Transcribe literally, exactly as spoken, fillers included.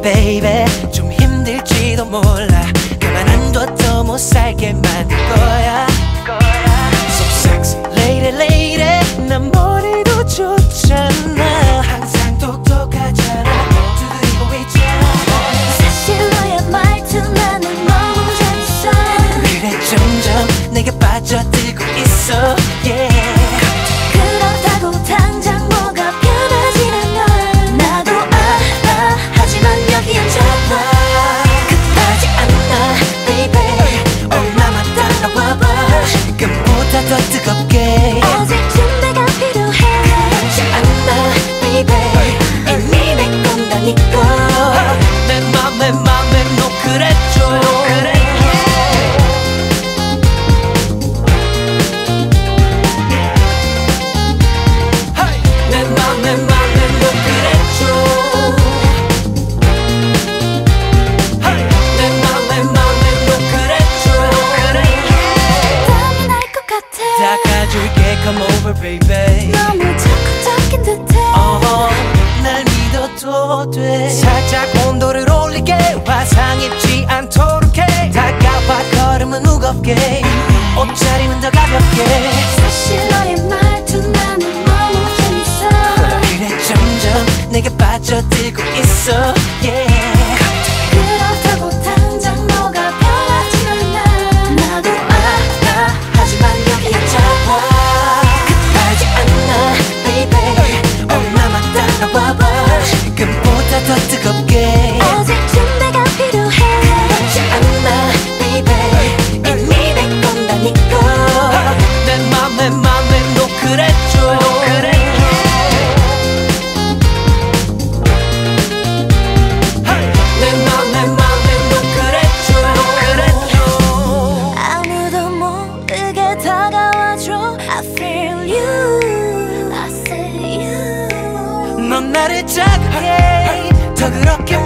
baby. 좀 힘들지도 몰라. 가만 안 둬도 못 살게 만들 거야. So sexy lady lady. 난 머리도 좋잖아. 항상 똑똑하잖아. 두드리고 있잖아. 사실 너의 말투 나는 너무 재밌어. 그래 점점 내게 빠져들고 있어. Yeah. 그렇다고 당장 뭐가 변하진 않아. 나도 알아. 하지만 여기 앉아봐. 급하지 않아 baby. 어 나만 따라와봐. 지금보다 더 뜨겁게. 아직 준비가 필요해. 급하지 않아 baby. 이미 내 건다니까. 내 맘에 맘에 노크래줘. 닦아줄게 come over baby. 너무 적극적인 듯해. uh-huh. 날 믿어도 돼. 살짝 온도를 올리게. 화상 입지 않도록 해. 다가와 걸음은 무겁게. 옷차림은 더 가볍게. 사실 너의 말투 나는 너무 재밌어. 그래 점점 내게 빠져들고 있어. Yeah. 그렇다고 당장 뭐가 변하진 않아. 나도 알아. 하지만 여기 앉아봐. 급하지 않아 baby. 어 나만 따라와봐. 지금보다 더 뜨겁게. 아직 준비가 필요해. 급하지 않아 baby. 이미 내 건다니까. 내 맘에 맘에 노크래줘. 내 맘에 맘에 노크래줘. 아무도 모르게 다가와줘. I feel you. I say you. 넌 나를 자극해. 더 그렇게